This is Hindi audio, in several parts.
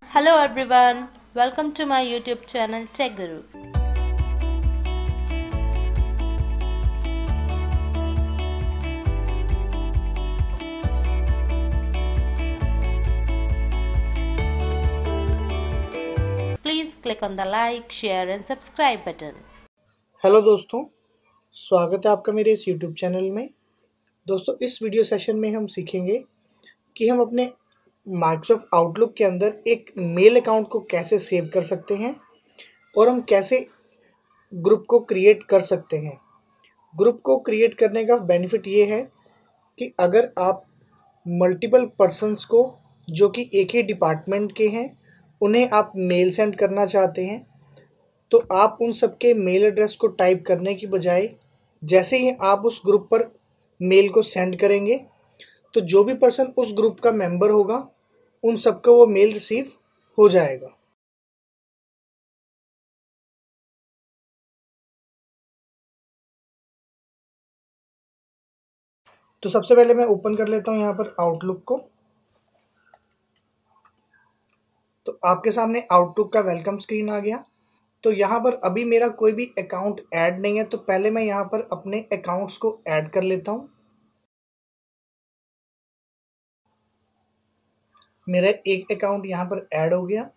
Hello everyone, welcome to my YouTube channel Tech Guru. Please click on the like, share and subscribe button. Hello दोस्तों, स्वागत है आपका मेरे इस यूट्यूब चैनल में। दोस्तों, इस वीडियो सेशन में हम सीखेंगे कि हम अपने माइक्रोसॉफ्ट आउटलुक के अंदर एक मेल अकाउंट को कैसे सेव कर सकते हैं और हम कैसे ग्रुप को क्रिएट कर सकते हैं। ग्रुप को क्रिएट करने का बेनिफिट ये है कि अगर आप मल्टीपल पर्सन्स को जो कि एक ही डिपार्टमेंट के हैं, उन्हें आप मेल सेंड करना चाहते हैं, तो आप उन सबके मेल एड्रेस को टाइप करने की बजाय जैसे ही आप उस ग्रुप पर मेल को सेंड करेंगे, तो जो भी पर्सन उस ग्रुप का मेंबर होगा, उन सबको वो मेल रिसीव हो जाएगा। तो सबसे पहले मैं ओपन कर लेता हूँ यहाँ पर आउटलुक को। तो आपके सामने आउटलुक का वेलकम स्क्रीन आ गया। तो यहाँ पर अभी मेरा कोई भी अकाउंट ऐड नहीं है, तो पहले मैं यहाँ पर अपने अकाउंट्स को ऐड कर लेता हूँ। मेरा एक अकाउंट यहाँ पर ऐड हो गया।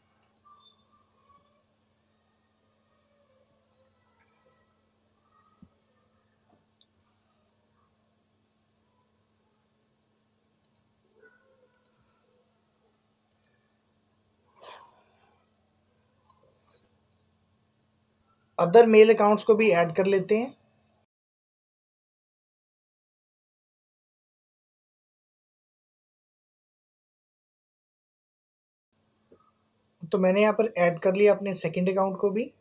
अदर मेल अकाउंट्स को भी ऐड कर लेते हैं। तो मैंने यहाँ पर ऐड कर लिया अपने सेकंड अकाउंट को भी।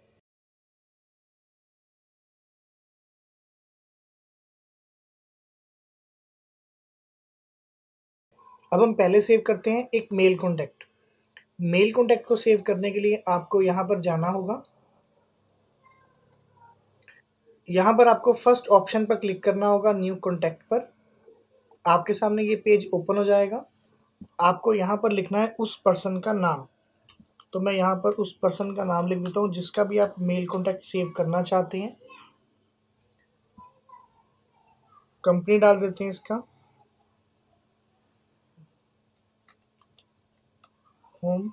अब हम पहले सेव करते हैं एक मेल कॉन्टैक्ट। मेल कॉन्टैक्ट को सेव करने के लिए आपको यहाँ पर जाना होगा। यहाँ पर आपको फर्स्ट ऑप्शन पर क्लिक करना होगा, न्यू कॉन्टैक्ट पर। आपके सामने ये पेज ओपन हो जाएगा। आपको यहाँ पर लिखना है उस पर्सन का नाम। तो मैं यहाँ पर उस पर्सन का नाम लिख देता हूँ जिसका भी आप मेल कॉन्टैक्ट सेव करना चाहते हैं। कंपनी डाल देते हैं इसका, होम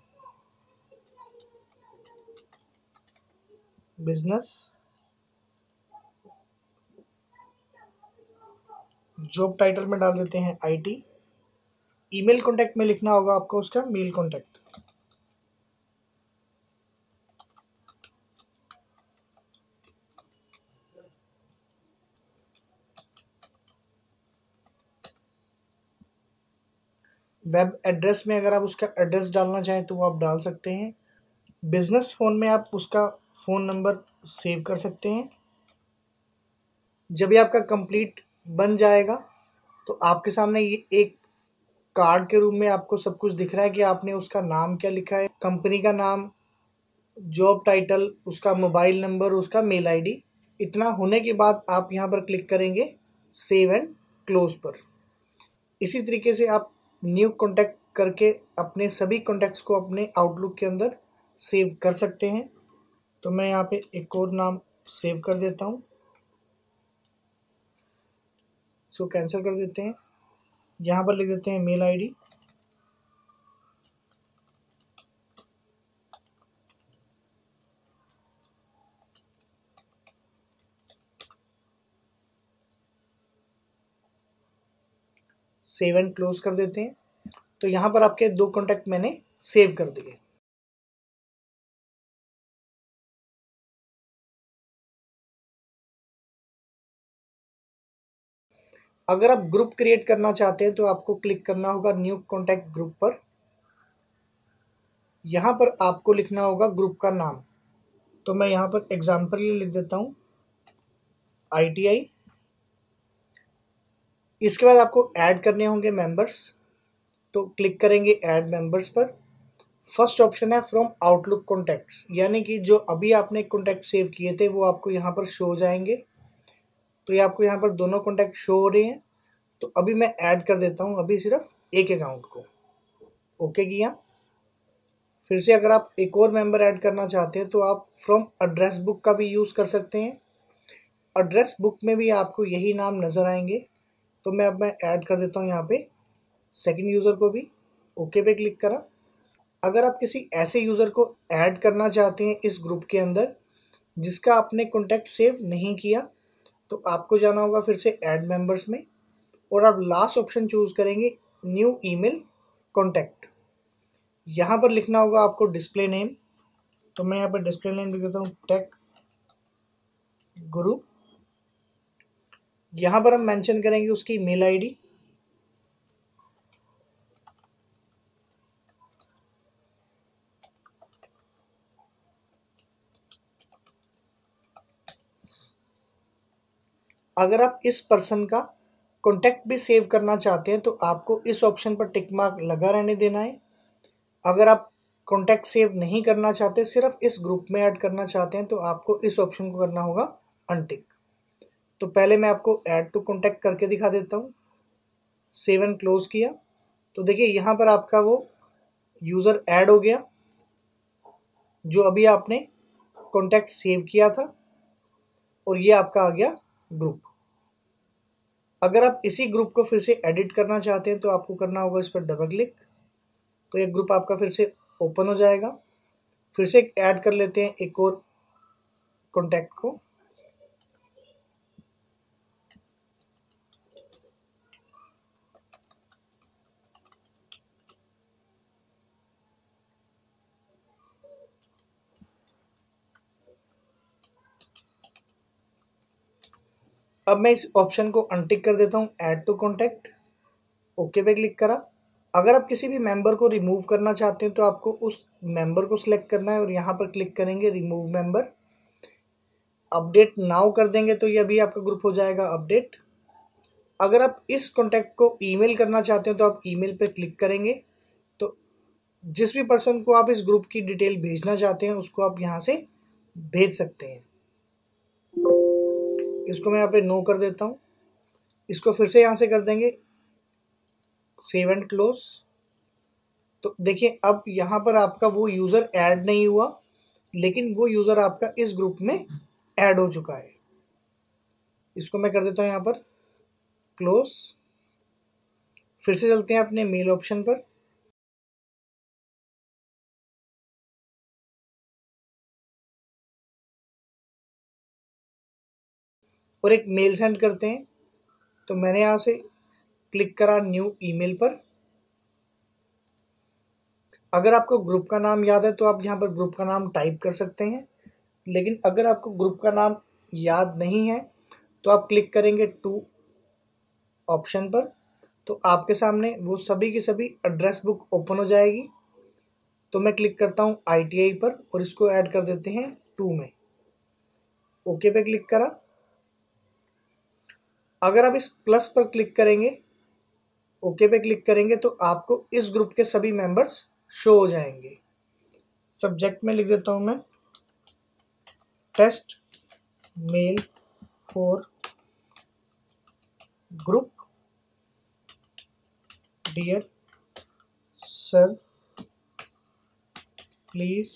बिजनेस। जॉब टाइटल में डाल देते हैं IT। ईमेल कॉन्टैक्ट में लिखना होगा आपको उसका मेल कॉन्टैक्ट। वेब एड्रेस में अगर आप उसका एड्रेस डालना चाहें तो वो आप डाल सकते हैं। बिजनेस फ़ोन में आप उसका फ़ोन नंबर सेव कर सकते हैं। जब ये आपका कंप्लीट बन जाएगा, तो आपके सामने ये एक कार्ड के रूप में आपको सब कुछ दिख रहा है कि आपने उसका नाम क्या लिखा है, कंपनी का नाम, जॉब टाइटल, उसका मोबाइल नंबर, उसका मेल ID। इतना होने के बाद आप यहाँ पर क्लिक करेंगे सेव एंड क्लोज पर। इसी तरीके से आप न्यू कॉन्टैक्ट करके अपने सभी कॉन्टैक्ट्स को अपने आउटलुक के अंदर सेव कर सकते हैं। तो मैं यहाँ पे एक और नाम सेव कर देता हूँ, इसको कैंसिल कर देते हैं। यहाँ पर लिख देते हैं mail ID। Save and close कर देते हैं। तो यहाँ पर आपके 2 कॉन्टैक्ट मैंने सेव कर दिए। अगर आप ग्रुप क्रिएट करना चाहते हैं तो आपको क्लिक करना होगा न्यू कॉन्टैक्ट ग्रुप पर। यहाँ पर आपको लिखना होगा ग्रुप का नाम। तो मैं यहाँ पर एग्जाम्पल लिख देता हूँ ITI। इसके बाद आपको ऐड करने होंगे मेंबर्स। तो क्लिक करेंगे ऐड मेंबर्स पर। फर्स्ट ऑप्शन है फ्रॉम आउटलुक कॉन्टैक्ट्स, यानी कि जो अभी आपने कॉन्टैक्ट सेव किए थे वो आपको यहाँ पर शो हो जाएंगे। तो ये आपको यहाँ पर दोनों कॉन्टैक्ट शो हो रहे हैं। तो अभी मैं ऐड कर देता हूँ अभी सिर्फ एक अकाउंट को। ओके किया। फिर से अगर आप एक और मेंबर ऐड करना चाहते हैं तो आप फ्रॉम एड्रेस बुक का भी यूज़ कर सकते हैं। एड्रेस बुक में भी आपको यही नाम नज़र आएंगे। तो मैं ऐड कर देता हूँ यहाँ पे सेकंड यूज़र को भी। ओके पे क्लिक करा। अगर आप किसी ऐसे यूज़र को ऐड करना चाहते हैं इस ग्रुप के अंदर जिसका आपने कॉन्टैक्ट सेव नहीं किया, तो आपको जाना होगा फिर से ऐड मेंबर्स में, और आप लास्ट ऑप्शन चूज़ करेंगे न्यू ईमेल कॉन्टैक्ट। यहाँ पर लिखना होगा आपको डिस्प्ले नेम। तो मैं यहाँ पर डिस्प्ले नेम लिख देता हूँ टेक गुरु। यहाँ पर हम मेंशन करेंगे उसकी मेल आईडी। अगर आप इस पर्सन का कॉन्टैक्ट भी सेव करना चाहते हैं तो आपको इस ऑप्शन पर टिक मार्क लगा रहने देना है। अगर आप कॉन्टैक्ट सेव नहीं करना चाहते, सिर्फ इस ग्रुप में ऐड करना चाहते हैं, तो आपको इस ऑप्शन को करना होगा अनटिक। तो पहले मैं आपको ऐड टू कॉन्टैक्ट करके दिखा देता हूँ। सेव एंड क्लोज किया तो देखिए यहाँ पर आपका वो यूज़र ऐड हो गया जो अभी आपने कॉन्टैक्ट सेव किया था, और ये आपका आ गया ग्रुप। अगर आप इसी ग्रुप को फिर से एडिट करना चाहते हैं तो आपको करना होगा इस पर डबल क्लिक। तो ये ग्रुप आपका फिर से ओपन हो जाएगा। फिर से ऐड कर लेते हैं एक और कॉन्टैक्ट को। अब मैं इस ऑप्शन को अनटिक कर देता हूँ, ऐड टू कॉन्टैक्ट। ओके पे क्लिक करा। अगर आप किसी भी मेंबर को रिमूव करना चाहते हैं तो आपको उस मेंबर को सिलेक्ट करना है और यहाँ पर क्लिक करेंगे रिमूव मेंबर। अपडेट नाउ कर देंगे तो ये अभी आपका ग्रुप हो जाएगा अपडेट। अगर आप इस कॉन्टैक्ट को ईमेल करना चाहते हैं तो आप ईमेल पे क्लिक करेंगे। तो जिस भी पर्सन को आप इस ग्रुप की डिटेल भेजना चाहते हैं उसको आप यहाँ से भेज सकते हैं। इसको मैं यहाँ पे नो कर देता हूँ। इसको फिर से यहाँ से कर देंगे सेव एंड क्लोज। तो देखिए अब यहाँ पर आपका वो यूज़र ऐड नहीं हुआ, लेकिन वो यूज़र आपका इस ग्रुप में ऐड हो चुका है। इसको मैं कर देता हूँ यहाँ पर क्लोज। फिर से चलते हैं अपने मेल ऑप्शन पर। और एक मेल सेंड करते हैं। तो मैंने यहाँ से क्लिक करा न्यू ईमेल पर। अगर आपको ग्रुप का नाम याद है तो आप यहाँ पर ग्रुप का नाम टाइप कर सकते हैं, लेकिन अगर आपको ग्रुप का नाम याद नहीं है तो आप क्लिक करेंगे टू ऑप्शन पर। तो आपके सामने वो सभी की सभी एड्रेस बुक ओपन हो जाएगी। तो मैं क्लिक करता हूँ ITI पर और इसको ऐड कर देते हैं 2 में। ओके पे क्लिक करा। अगर आप इस प्लस पर क्लिक करेंगे, ओके पे क्लिक करेंगे, तो आपको इस ग्रुप के सभी मेंबर्स शो हो जाएंगे। सब्जेक्ट में लिख देता हूँ मैं test mail for group. Dear sir please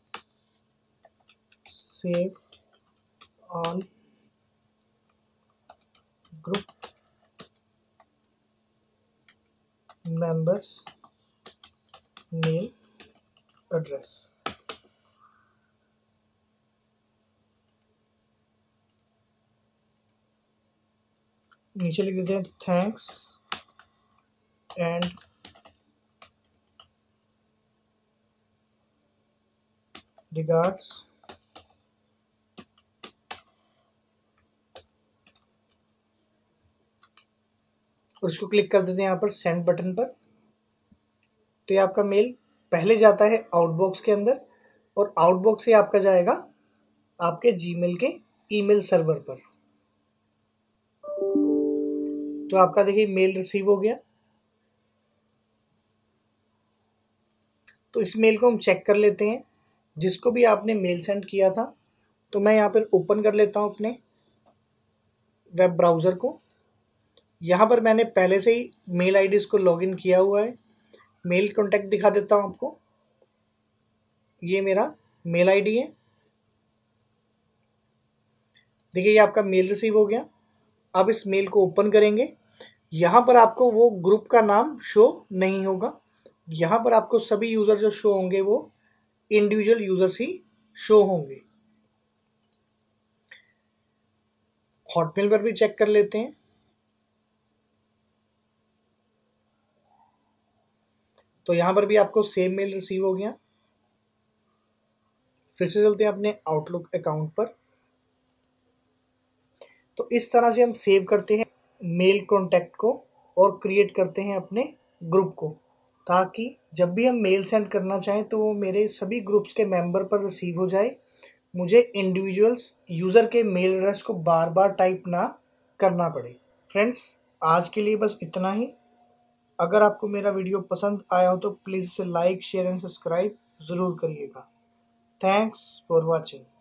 save all group members mail address. नीचे लिख देते हैं थैंक्स एंड रिगार्ड्स और इसको क्लिक कर देते हैं यहाँ पर सेंड बटन पर। तो ये आपका मेल पहले जाता है आउटबॉक्स के अंदर और आउटबॉक्स से आपका जाएगा आपके जीमेल के ईमेल सर्वर पर। तो आपका देखिए मेल रिसीव हो गया। तो इस मेल को हम चेक कर लेते हैं जिसको भी आपने मेल सेंड किया था। तो मैं यहाँ पर ओपन कर लेता हूँ अपने वेब ब्राउज़र को। यहाँ पर मैंने पहले से ही मेल आईडी को लॉगिन किया हुआ है। मेल कॉन्टैक्ट दिखा देता हूँ आपको। ये मेरा मेल आईडी है। देखिए ये आपका मेल रिसीव हो गया। अब इस मेल को ओपन करेंगे। यहाँ पर आपको वो ग्रुप का नाम शो नहीं होगा। यहाँ पर आपको सभी यूज़र जो शो होंगे वो इंडिविजुअल यूज़र्स ही शो होंगे। हॉटमेल पर भी चेक कर लेते हैं। तो यहाँ पर भी आपको सेम मेल रिसीव हो गया। फिर से चलते हैं अपने आउटलुक अकाउंट पर। तो इस तरह से हम सेव करते हैं मेल कॉन्टैक्ट को और क्रिएट करते हैं अपने ग्रुप को, ताकि जब भी हम मेल सेंड करना चाहें तो वो मेरे सभी ग्रुप्स के मेंबर पर रिसीव हो जाए, मुझे इंडिविजुअल्स यूज़र के मेल एड्रेस को बार बार टाइप ना करना पड़े। फ्रेंड्स, आज के लिए बस इतना ही। अगर आपको मेरा वीडियो पसंद आया हो तो प्लीज़ इसे लाइक शेयर एंड सब्सक्राइब ज़रूर करिएगा। Thanks for watching.